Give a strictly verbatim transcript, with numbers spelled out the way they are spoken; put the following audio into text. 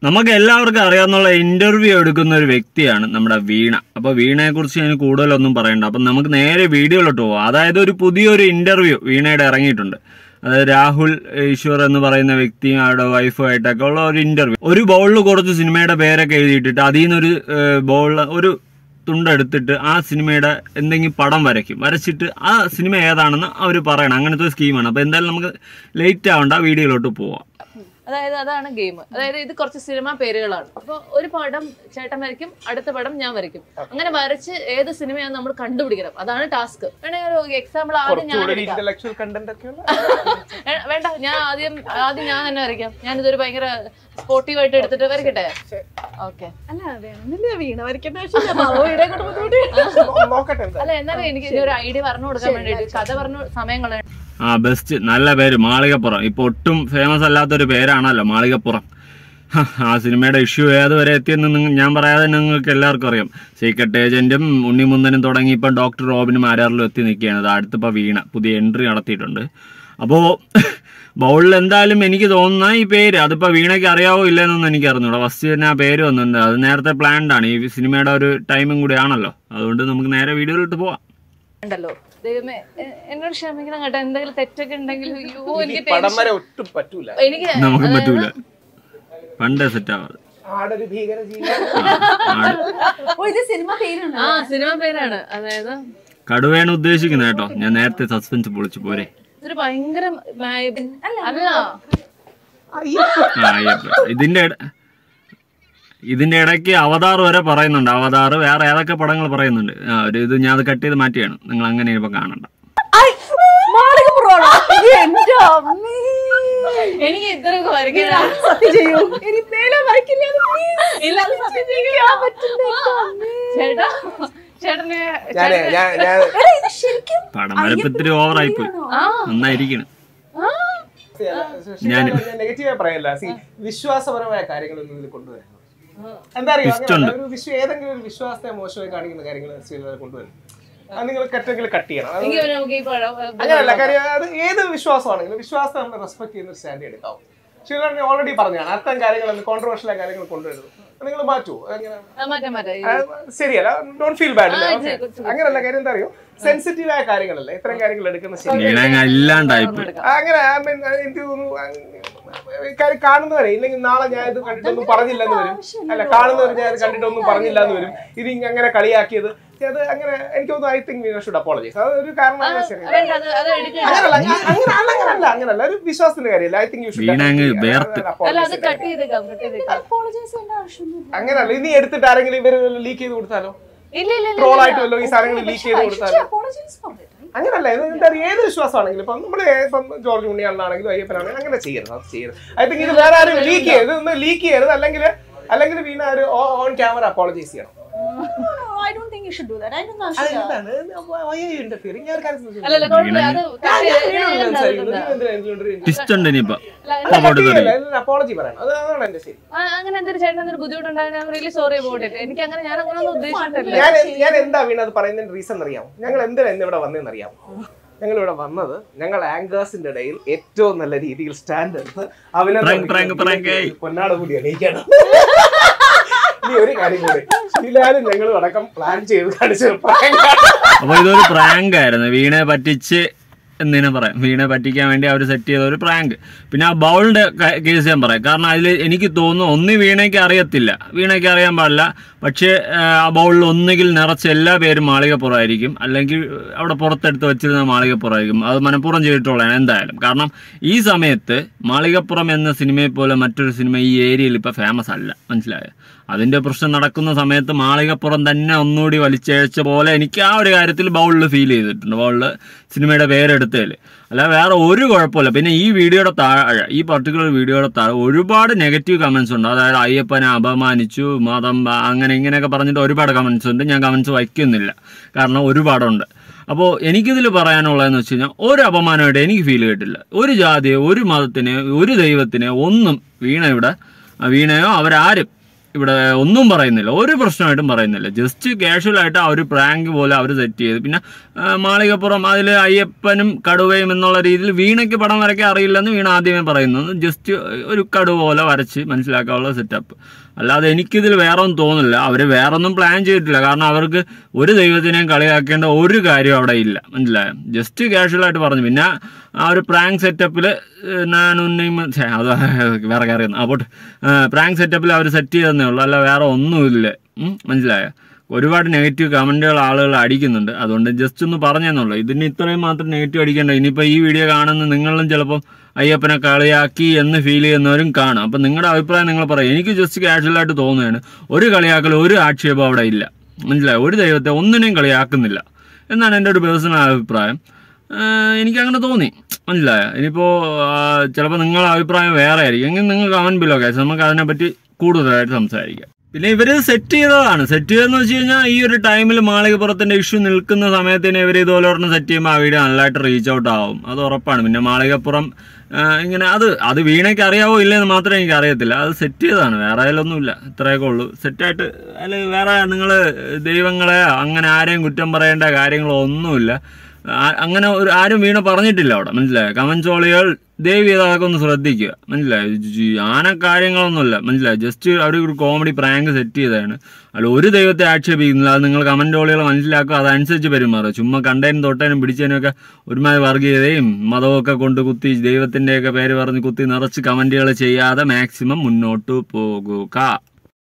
നമുക്ക് എല്ലാവർക്കും അറിയാവുന്ന ഇന്റർവ്യൂ എടുക്കുന്ന ഒരു വ്യക്തിയാണ് നമ്മുടെ വീണ. അപ്പൊ വീണയെ കുറിച്ച് ഞാൻ കൂടുതലൊന്നും പറയണ്ട. അപ്പൊ നമുക്ക് നേരെ വീഡിയോയിലോട്ട് പോവാം. അതായത് ഒരു പുതിയൊരു ഇന്റർവ്യൂ വീണയുടെ ഇറങ്ങിയിട്ടുണ്ട്. അതായത് രാഹുൽ ഈശ്വർ എന്ന് പറയുന്ന വ്യക്തിയും അവരുടെ വൈഫുമായിട്ടൊക്കെ ഉള്ള ഒരു ഇന്റർവ്യൂ. ഒരു ബൗളിൽ കുറച്ച് സിനിമയുടെ പേരൊക്കെ എഴുതിയിട്ടിട്ട് അതിൽ നിന്നൊരു ബൗളിൽ ഒരു തുണ്ടെടുത്തിട്ട് ആ സിനിമയുടെ എന്തെങ്കിലും പടം വരയ്ക്കും. വരച്ചിട്ട് ആ സിനിമ ഏതാണെന്ന് അവർ പറയണം. അങ്ങനത്തെ സ്കീമാണ്. അപ്പൊ എന്തായാലും നമുക്ക് ലേറ്റ് ആവണ്ട, വീഡിയോയിലോട്ട് പോവാം. അതായത് അതാണ് ഗെയിം. അതായത് ഇത് കുറച്ച് സിനിമ പേരുകളാണ്. അപ്പൊ ഒരു പടം ചേട്ടൻ വരയ്ക്കും, അടുത്ത പടം ഞാൻ വരയ്ക്കും. അങ്ങനെ വരച്ച് ഏത് സിനിമയാണെന്ന് നമ്മൾ കണ്ടുപിടിക്കണം. അതാണ് ടാസ്ക്. വേണമെങ്കിൽ ഒരു എക്സാമ്പിൾ ആദ്യം ഞാൻ വേണ്ട ഞാൻ ആദ്യം ആദ്യം ഞാൻ തന്നെ വരയ്ക്കാം. ഞാനിതൊരു ഭയങ്കര സ്പോർട്ടീവ് ആയിട്ട് എടുത്തിട്ട് വരയ്ക്കട്ടെ. ഓക്കെ. അല്ല എന്നാലും എനിക്ക് ഒരു ഐഡിയ പറഞ്ഞു കൊടുക്കാൻ വേണ്ടിട്ട് കഥ പറഞ്ഞു സമയം കളയണം. ആ ബെസ്റ്റ്, നല്ല പേര് മാളികപ്പുറം. ഇപ്പൊ ഒട്ടും ഫേമസ് അല്ലാത്തൊരു പേരാണല്ലോ മാളികപ്പുറം. ആ സിനിമയുടെ ഇഷ്യൂ ഏതുവരെ എത്തിയെന്ന് ഞാൻ പറയാതെ നിങ്ങൾക്ക് എല്ലാവർക്കും അറിയാം. സീക്രട്ട് ഏജന്റും ഉണ്ണിമുന്തനും തുടങ്ങി ഇപ്പം ഡോക്ടർ റോബിനും ആരാറിലും എത്തി നിൽക്കുകയാണ്. അടുത്തിപ്പോൾ വീണ പുതിയ എൻട്രി നടത്തിയിട്ടുണ്ട്. അപ്പോൾ ബൗളിൽ എന്തായാലും എനിക്ക് തോന്നുന്ന ഈ പേര് അതിപ്പോൾ വീണയ്ക്ക് അറിയാവോ ഇല്ലെന്നൊന്നും എനിക്ക് അറിഞ്ഞൂടാ. ഫസ്റ്റ് തന്നെ ആ പേര് വന്നിട്ടുണ്ട്. അത് നേരത്തെ പ്ലാൻഡ് ആണ്. ഈ സിനിമയുടെ ഒരു ടൈമും കൂടി ആണല്ലോ. അതുകൊണ്ട് നമുക്ക് നേരെ വീഡിയോയിലോട്ട് പോവാം. ണ്ടല്ലോ ദൈവമേ എന്നോട് ക്ഷമിക്കണം കേട്ടോ. എന്തെങ്കിലും തെറ്റൊക്കെ ഉണ്ടെങ്കിൽ എനിക്ക് നമുക്ക് പറ്റൂല. പണ്ടേ സെറ്റ് ആവാതെ ആ സിനിമ പേരാണ്. അതായത് കടുവയാണ് ഉദ്ദേശിക്കുന്നത് കേട്ടോ. ഞാൻ നേരത്തെ സസ്പെൻസ് പൊളിച്ചു പോരെ. ഇതൊരു ഭയങ്കര അല്ല ഇതിന്റെ ഇതിന്റെ ഇടയ്ക്ക് അവതാർ വരെ പറയുന്നുണ്ട്. അവതാർ വേറെ ഏതൊക്കെ പടങ്ങൾ പറയുന്നുണ്ട്. ഒരു ഇത് ഞാൻ അത് കട്ട് ചെയ്ത് മാറ്റിയാണ്. നിങ്ങൾ അങ്ങനെ ഇപ്പൊ കാണണ്ട. എനിക്ക് ഇത്രയൊക്കെ വരയ്ക്കാൻ ചേട്ടാ ചേട്ടന് പടം വരപ്പത്തിരി ഓവറായി പോയി. നന്നായിരിക്കണം. ഞാൻ നെഗറ്റീവായി പറയല്ല. വിശ്വാസപരമായ കാര്യങ്ങളൊന്നും ഇതിൽ കൊണ്ടുവരണം. എന്താ അറിയാം, ഏതെങ്കിലും ഒരു വിശ്വാസത്തെ മോശമായി കാണിക്കുന്ന കാര്യങ്ങൾ കൊണ്ടുവരും. അത് നിങ്ങൾ കട്ടെങ്കിലും കട്ട് ചെയ്യണം. അങ്ങനെയല്ല കാര്യം. അത് ഏത് വിശ്വാസമാണെങ്കിലും വിശ്വാസത്തെ നമ്മൾ റെസ്പെക്ട് ചെയ്യുന്ന ഒരു സ്റ്റാൻഡ് എടുക്കാവും. ശിവൻ ഓൾറെഡി പറഞ്ഞാണ് അത്തരം കാര്യങ്ങൾ കോൺട്രവേഴ്ഷ്യൽ ആയ കാര്യങ്ങൾ കൊണ്ടുവരുന്നത്. നിങ്ങൾ മാറ്റുമോ? ശരിയല്ല. Don't feel bad. അങ്ങനെയല്ല കാര്യം. എന്താ അറിയോ, സെൻസിറ്റീവ് ആയ കാര്യങ്ങളല്ല ഇത്തരം കാര്യങ്ങൾ എടുക്കുന്ന ശരി. അങ്ങനെ എനിക്ക് തോന്നുന്നു കാര്യം കാണുന്നവരെ ഇല്ലെങ്കിൽ നാളെ ഞാൻ ഇത് കണ്ടിട്ടൊന്നും പറഞ്ഞില്ലെന്ന് വരും. അല്ല കാണുന്നവർ ഞാൻ ഇത് കണ്ടിട്ടൊന്നും പറഞ്ഞില്ല എന്ന് വരും. ഇത് അങ്ങനെ കളിയാക്കിയത് അത് അങ്ങനെ എനിക്ക് തോന്നുന്നു. I think we should apologise. അത് ഒരു കാരണം അങ്ങനല്ല അങ്ങനല്ല ഒരു വിശ്വാസത്തിന്റെ കാര്യമല്ല. ഐ തിങ്ക് യു ഷുഡ് അങ്ങനല്ല. ഇനി എടുത്തിട്ട് ആരെങ്കിലും ഇവര് ലീക്ക് ചെയ്ത് കൊടുത്താലോ, ട്രോൾ ആയിട്ട് വല്ലോ ഈ സാധനങ്ങൾ ലീക്ക് ചെയ്ത് കൊടുത്താലോ അങ്ങനല്ല. എന്താ പറയുക, ഏത് വിശ്വാസമാണെങ്കിലും ഇപ്പം നമ്മള് ഇപ്പം ജോർജ് ഉണ്ണിയാളാണെങ്കിലും അയ്യപ്പനാണെങ്കിലും അങ്ങനെ ചെയ്യരുത്. അത് ചെയ്യരുത്. ഐ തിങ്ക് ഇത് വേറെ ആരും ലീക്ക് ചെയ്യരുത്. ഇതൊന്ന് ലീക്ക് ചെയ്യരുത്. അല്ലെങ്കിൽ അല്ലെങ്കിൽ വീണ ഒരു ഓൺ ക്യാമറ അപ്പോളജൈസ് ചെയ്യണം. I don't think you should do that. I don't know. Why are you interfering? ഞാൻ അപ്പോളജി പറയണം. അതാണ് എന്റെ ശരി. അങ്ങനെ എന്തൊരു ചേട്ടൻ ബുദ്ധിമുട്ടുണ്ടായിരുന്നു. Really sorry about it. എനിക്ക് അങ്ങനെ ഞാൻ അങ്ങനെ ഒന്നും ഉദ്ദേശിച്ചിട്ടില്ല. ഞാൻ ഞാൻ എന്താ വീണ അത് പറയുന്നതിന്റെ റീസൺ അറിയാമോ? ഞങ്ങൾ എന്തിനാ ഇന്നിവിടെ വന്നതെന്ന് അറിയാമോ? ഞങ്ങൾ ഇവിടെ വന്നത് ഞങ്ങൾ ആങ്കേഴ്സിന്റെ ഇടയിൽ ഏറ്റവും നല്ല രീതിയിൽ സ്റ്റാൻഡ് എടുത്ത് അവനെ പൊന്നാട് കൂടി അണിയിക്കാണ്. ഇനി ഒരു കാര്യം കൂടി, ശീലാലും ഞങ്ങളും അടക്കം പ്ലാൻ ചെയ്ത് കാണിച്ചത് പ്രാങ്കാണ്. അപ്പൊ ഇതൊരു പ്രാങ്ക് ആയിരുന്നു. വീണയെ പറ്റിച്ച് എന്തിനാ പറയാം, വീണയെ പറ്റിക്കാൻ വേണ്ടി അവർ സെറ്റ് ചെയ്ത ഒരു പ്രാങ്ക്. പിന്നെ ആ ബൗളിന്റെ കേസ് ഞാൻ പറയാം. കാരണം അതിൽ എനിക്ക് തോന്നുന്നു ഒന്ന് വീണയ്ക്ക് അറിയത്തില്ല, വീണയ്ക്ക് അറിയാൻ പാടില്ല. പക്ഷേ ആ ബൗളിൽ ഒന്നുകിൽ നിറച്ച എല്ലാ പേരും മാളികപ്പുറമായിരിക്കും, അല്ലെങ്കിൽ അവിടെ പുറത്തെടുത്ത് വെച്ചിരുന്ന മാളികപ്പുറമായിരിക്കും. അത് മനഃപൂർവ്വം ചെയ്തിട്ടുള്ളതാണ് എന്തായാലും. കാരണം ഈ സമയത്ത് മാളികപ്പുറം എന്ന സിനിമയെ പോലെ മറ്റൊരു സിനിമ ഈ ഏരിയയിൽ ഇപ്പം ഫേമസ് അല്ല. മനസ്സിലായോ? അതിന്റെ പ്രശ്നം നടക്കുന്ന സമയത്ത് മാളികപ്പുറം തന്നെ ഒന്നുകൂടി വലിച്ചഴച്ച പോലെ എനിക്ക് ആ ഒരു കാര്യത്തിൽ ബൗളിൽ ഫീൽ ചെയ്തിട്ടുണ്ട്. ബൗളിൽ സിനിമയുടെ പേരെടുത്തതിൽ അല്ല വേറെ ഒരു കുഴപ്പമില്ല. പിന്നെ ഈ വീഡിയോയുടെ താഴെ, ഈ പർട്ടിക്കുലർ വീഡിയോയുടെ താഴെ ഒരുപാട് നെഗറ്റീവ് കമന്റ്സ് ഉണ്ട്. അതായത് അയ്യപ്പനെ അപമാനിച്ചു, മതം അങ്ങനെ ഇങ്ങനെയൊക്കെ പറഞ്ഞിട്ട് ഒരുപാട് കമന്റ്സ് ഉണ്ട്. ഞാൻ കമന്റ്സ് വയ്ക്കുന്നില്ല, കാരണം ഒരുപാടുണ്ട്. അപ്പോൾ എനിക്കിതിൽ പറയാനുള്ളതെന്ന് വെച്ച് കഴിഞ്ഞാൽ ഒരു അപമാനമായിട്ട് എനിക്ക് ഫീൽ ചെയ്തിട്ടില്ല. ഒരു ജാതിയെ, ഒരു മതത്തിനെ, ഒരു ദൈവത്തിനെ ഒന്നും വീണ ഇവിടെ വീണയോ അവരാരും ഇവിടെ ഒന്നും പറയുന്നില്ല, ഒരു പ്രശ്നമായിട്ടും പറയുന്നില്ല. ജസ്റ്റ് കാഷ്വലായിട്ട് ആ ഒരു പ്രാങ്ക് പോലെ അവർ സെറ്റ് ചെയ്ത്. പിന്നെ മാളികപ്പുറം അതിൽ അയ്യപ്പനും കടുവയും എന്നുള്ള രീതിയിൽ വീണയ്ക്ക് പടം വരയ്ക്കാൻ അറിയില്ലെന്ന് വീണ ആദ്യമേ പറയുന്നത്. ജസ്റ്റ് ഒരു കടുവ പോലെ വരച്ച് മനസ്സിലാക്കാനുള്ള സെറ്റപ്പ്. അല്ലാതെ എനിക്കിതിൽ വേറെ ഒന്നും തോന്നില്ല. അവർ വേറെ ഒന്നും പ്ലാൻ ചെയ്തിട്ടില്ല. കാരണം അവർക്ക് ഒരു ദൈവത്തിനെയും കളിയാക്കേണ്ട ഒരു കാര്യം അവിടെ ഇല്ല, മനസ്സിലായോ? ജസ്റ്റ് കാഷ്വലായിട്ട് പറഞ്ഞു. പിന്നെ ആ ഒരു പ്രാങ്ക് സെറ്റപ്പിൽ ഞാൻ ഉന്നയിമ അത് വേറെ കാര്യമാണ്. അപ്പോൾ പ്രാങ്ക് സെറ്റപ്പിൽ അവർ സെറ്റ് ചെയ്തതന്നേ ഉള്ളൂ, അല്ല വേറെ ഒന്നുമില്ല. മനസ്സിലായോ? ഒരുപാട് നെഗറ്റീവ് കമൻറ്റുകൾ ആളുകൾ അടിക്കുന്നുണ്ട്. അതുകൊണ്ട് ജസ്റ്റ് ഒന്ന് പറഞ്ഞെന്നുള്ളൂ. ഇതിന് ഇത്രയും മാത്രം നെഗറ്റീവ് അടിക്കേണ്ട. ഇനിയിപ്പോൾ ഈ വീഡിയോ കാണുന്ന നിങ്ങളും ചിലപ്പം അയ്യപ്പനെ കളിയാക്കി എന്ന് ഫീൽ ചെയ്യുന്നവരും കാണാം. അപ്പം നിങ്ങളുടെ അഭിപ്രായം നിങ്ങൾ പറയും. എനിക്ക് ജസ്റ്റ് കാഷ്വലായിട്ട് തോന്നുകയാണ്, ഒരു കളിയാക്കൽ ഒരു ആക്ഷേപം അവിടെ ഇല്ല, മനസ്സിലായോ? ഒരു ദൈവത്തെ ഒന്നിനെയും കളിയാക്കുന്നില്ല എന്നാണ് എൻ്റെ ഒരു പേഴ്സണൽ അഭിപ്രായം. എനിക്കങ്ങനെ തോന്നി, മനസ്സിലായോ? ഇനിയിപ്പോൾ ചിലപ്പോൾ നിങ്ങളുടെ അഭിപ്രായം വേറെ ആയിരിക്കും. എങ്കിൽ നിങ്ങൾ കമൻറ്റ് ബിലോ കേസ്, നമുക്ക് അതിനെപ്പറ്റി കൂടുതലായിട്ട് സംസാരിക്കാം. പിന്നെ ഇവർ സെറ്റ് ചെയ്തതാണ്. സെറ്റ് ചെയ്തതെന്ന് വെച്ച് കഴിഞ്ഞാൽ ഈ ഒരു ടൈമിൽ മാളികപ്പുറത്തിൻ്റെ ഇഷ്യൂ നിൽക്കുന്ന സമയത്തിന് ഇവർ ഇതുപോലെ ഒരെണ്ണം സെറ്റ് ചെയ്യുമ്പോൾ ആ വീഡിയോ നല്ലതായിട്ട് റീച്ച് ഔട്ട് ആവും, അത് ഉറപ്പാണ്. പിന്നെ മാളികപ്പുറം ഇങ്ങനെ അത് അത് വീണയ്ക്ക് അറിയാവോ ഇല്ലെന്ന് മാത്രമേ എനിക്ക് അറിയത്തില്ല. അത് സെറ്റ് ചെയ്തതാണ്, വേറെ അതിലൊന്നുമില്ല. ഇത്രയൊക്കെ ഉള്ളൂ. സെറ്റായിട്ട് അതിൽ വേറെ നിങ്ങൾ ദൈവങ്ങളെ അങ്ങനെ ആരെയും കുറ്റം പറയേണ്ട കാര്യങ്ങളോ ഒന്നുമില്ല. അങ്ങനെ ഒരു ആരും വീണ പറഞ്ഞിട്ടില്ല അവിടെ, മനസ്സിലായോ? കമൻസോളികൾ ദയവ് ചെയ്ത് അതൊക്കെ ഒന്ന് ശ്രദ്ധിക്കുക, മനസ്സിലായോ? ആന കാര്യങ്ങളൊന്നുമില്ല, മനസ്സിലായോ? ജസ്റ്റ് അവർ ഒരു കോമഡി പ്രാങ്ക് സെറ്റ് ചെയ്തതാണ്. അല്ല ഒരു ദൈവത്തെ ആക്ഷേപിക്കുന്നില്ല. അത് നിങ്ങൾ കമൻറ്റോളികൾ മനസ്സിലാക്കുക, അതനുസരിച്ച് പെരുമാറുക. ചുമ്മാ കണ്ടതിനും തൊട്ടതിനും പിടിച്ചതിനൊക്കെ ഒരുമാതിരി വർഗീയതയും മതമൊക്കെ കൊണ്ട് കുത്തി ദൈവത്തിൻ്റെയൊക്കെ പേര് പറഞ്ഞ് കുത്തി നിറച്ച് കമൻറ്റുകൾ ചെയ്യാതെ മാക്സിമം മുന്നോട്ട് പോകുക.